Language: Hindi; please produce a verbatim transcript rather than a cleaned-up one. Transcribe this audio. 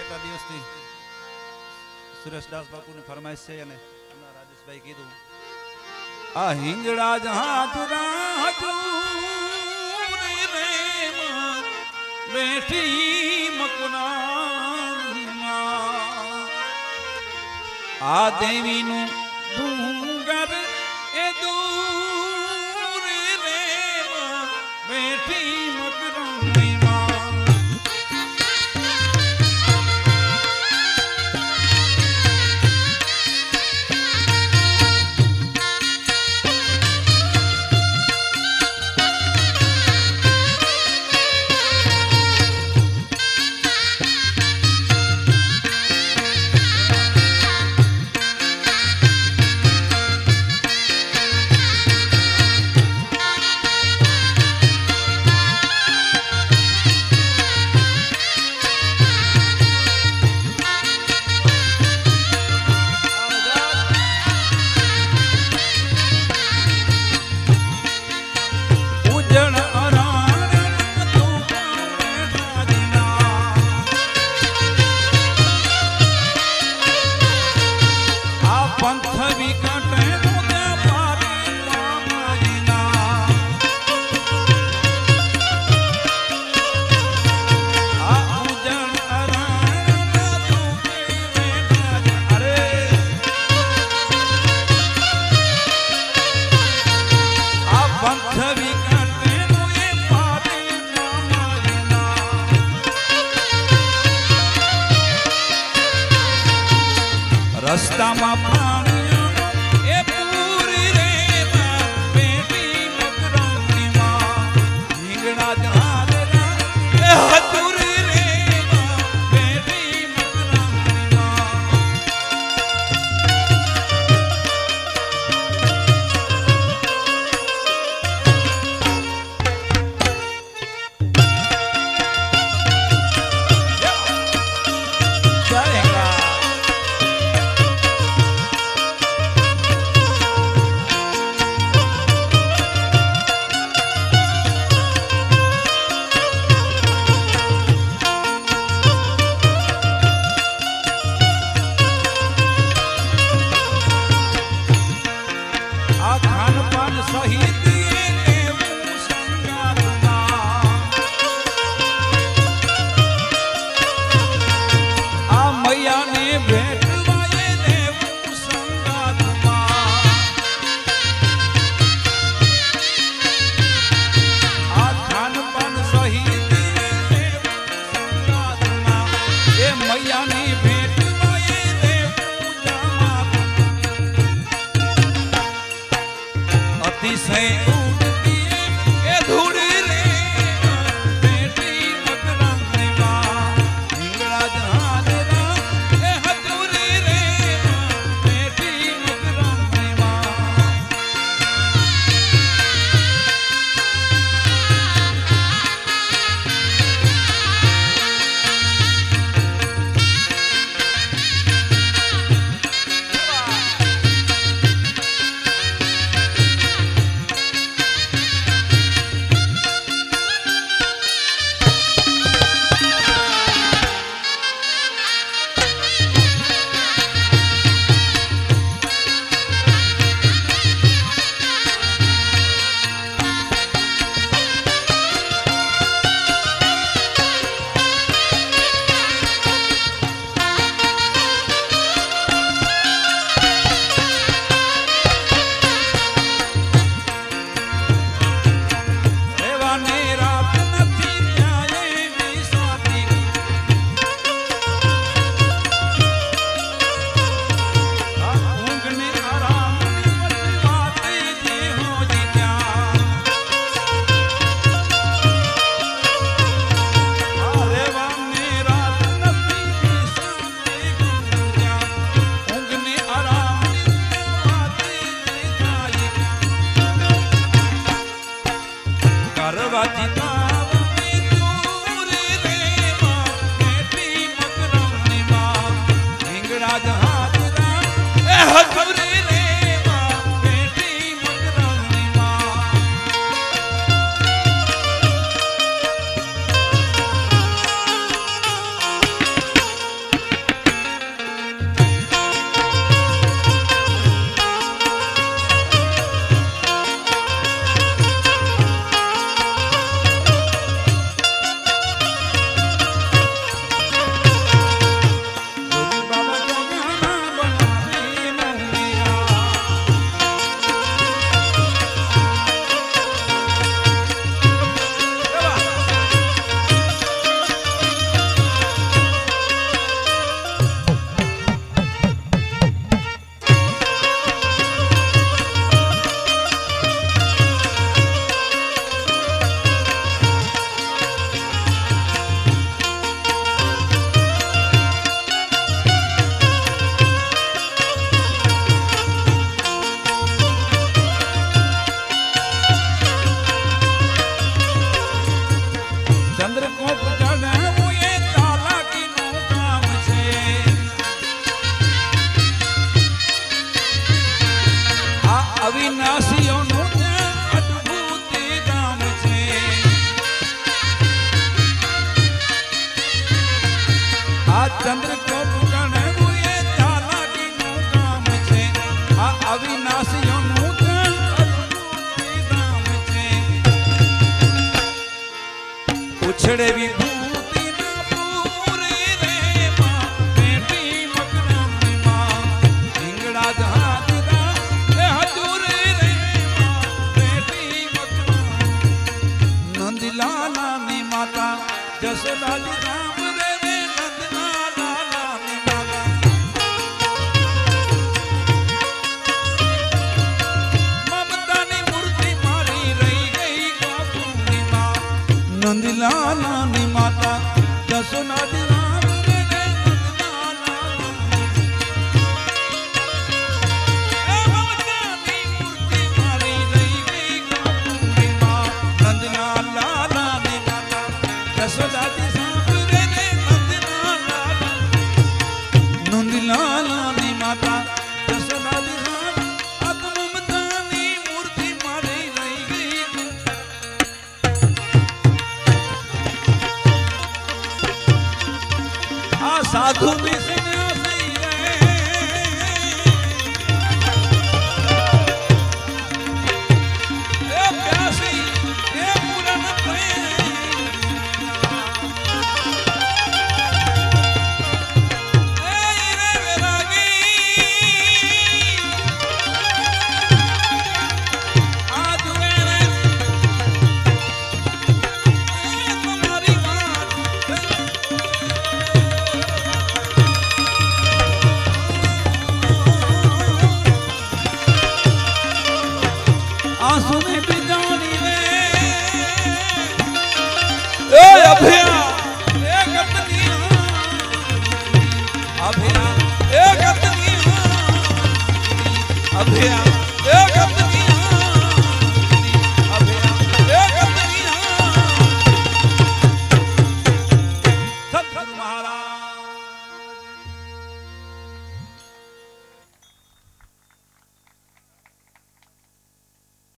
કેટલા દિવસથી સુરેશદાસ બાપુની ફરમાઈશ છે અને હમણાં રાજેશભાઈ કીધું આ હિંગળા જહાજરા હજૂરી રે બેઠી મકના આ દેવીનું ડુંગર એ દૂર રે બેઠી મકરમની રસ્તામાં પાણી એ પૂરી રે બેટી મકરમની માં હિંગળા જહાજરા એ હતુરી રે બેટી મકરમની માં જય चंद्र को पुकारे हुए चाला की नु काम छे आ अविनाशियों नु दाम छे उछड़े विभूति ना पूरे रे मां बेटी मकरानी मां हिंगड़ा जहाजरा ए हजूरे रे मां बेटी मकरानी नंदलाला नी माता जसोदा जी राम रे रे नंदलाला नी माता ममता नी मूर्ति मारी रही गई गोकुली मां नंदलाला नी माता जसोदा जी राम रे रे नंदलाला ए ममता नी मूर्ति मारी रही गई गोकुली मां नंदलाला नी माता जसोदा जी राम रे रे नंदलाला नंदलाला नी माता जसोदा जी राम अत ममता नी मूर्ति मारी रही गई आ साधु भी सन्यासी रे ए प्यासी ए पूरन प्रेम ए रे वैरागी आज वेरे ए तुम्हारी बात आंसू में बिजानी रे ए अभिया ए कतनिया अभिया ए कतनिया अभिया